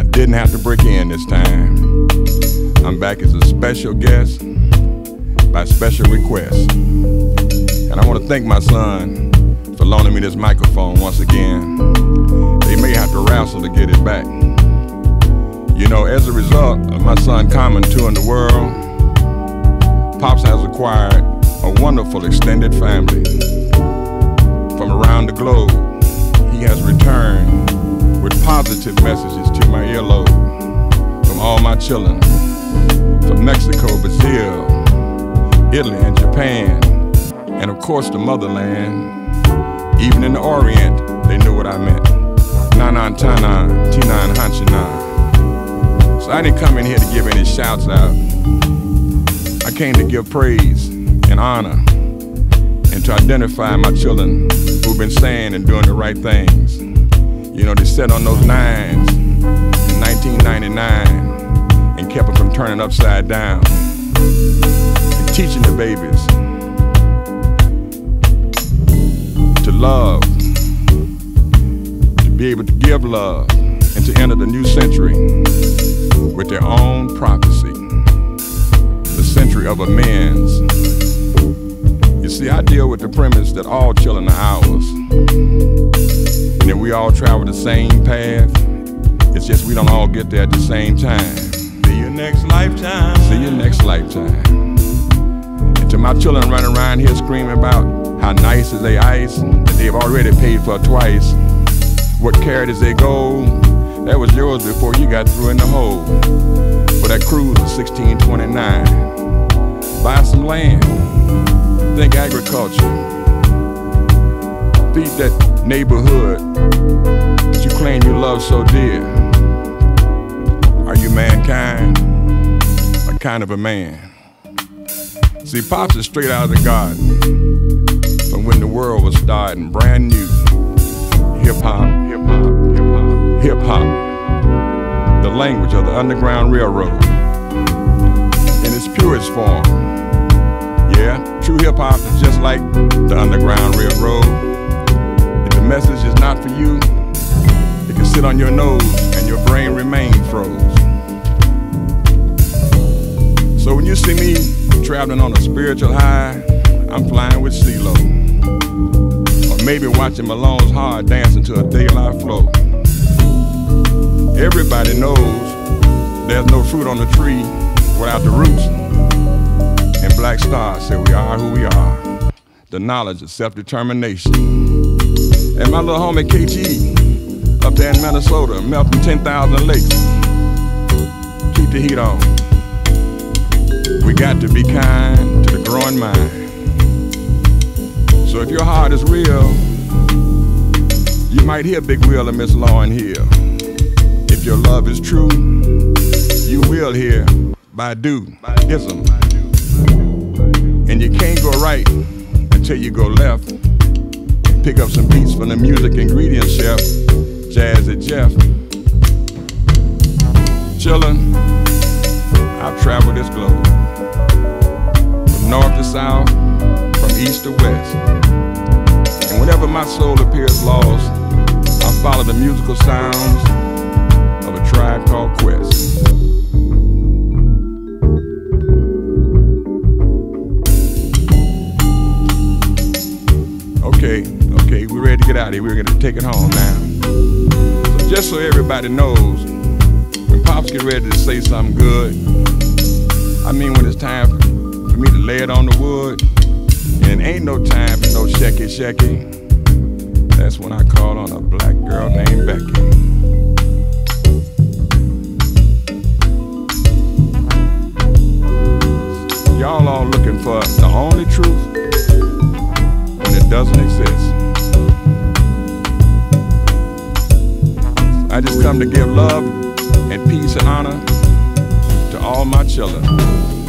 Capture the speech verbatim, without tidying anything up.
I didn't have to break in this time. I'm back as a special guest by special request. And I want to thank my son for loaning me this microphone once again. They may have to wrestle to get it back. You know, as a result of my son Common touring the world, Pops has acquired a wonderful extended family. From around the globe, he has returned with positive messages to my earlobe from all my children, from Mexico, Brazil, Italy, and Japan, and of course the motherland. Even in the Orient, they knew what I meant. Nanan Tanan, Tinan Hanshanan. So I didn't come in here to give any shouts out. I came to give praise and honor and to identify my children who've been saying and doing the right things. You know, they sat on those nines in nineteen ninety-nine and kept them from turning upside down. And teaching the babies to love, to be able to give love, and to enter the new century with their own prophecy, the century of amends. You see, I deal with the premise that all children are ours, and that we all travel the same path. It's just we don't all get there at the same time. See you next lifetime. See you next lifetime. And to my children running around here screaming about how nice is they ice, that they've already paid for twice. What carat is they gold? That was yours before you got through in the hole. For that cruise of sixteen twenty-nine. Buy some land. Think agriculture. Feed that neighborhood that you claim you love so dear. Are you mankind? Or kind of a man? See, Pops is straight out of the garden from when the world was starting, brand new. Hip-hop, hip-hop, hip-hop, hip-hop. The language of the Underground Railroad in its purest form. Yeah, true hip-hop is just like the Underground Railroad. If the message is not for you, it can sit on your nose and your brain remain froze. So when you see me traveling on a spiritual high, I'm flying with CeeLo. Or maybe watching Malone's Hard dancing to a De La Flow. Everybody knows there's no fruit on the tree without the roots. And Black Star said we are who we are. The knowledge of self-determination. And my little homie K G up there in Minnesota, melting ten thousand lakes. Keep the heat on. We got to be kind to the growing mind. So if your heart is real, you might hear Big Will and Miss Lauryn Hill. If your love is true, you will hear Badu, Ism. And you can't go right until you go left. Pick up some beats from the music ingredient chef, Jazzy Jeff. Chillin', I've traveled this globe, from north to south, from east to west. And whenever my soul appears lost, I follow the musical sounds of a tribe called Quest. Okay, okay, we're ready to get out of here. We're gonna take it home now. So just so everybody knows, when Pops get ready to say something good, I mean when it's time for, for me to lay it on the wood, and it ain't no time for no shecky shecky, that's when I call on a black girl named Becky. Y'all all looking for the only truth when it doesn't exist. I just come to give love and peace and honor to all my children.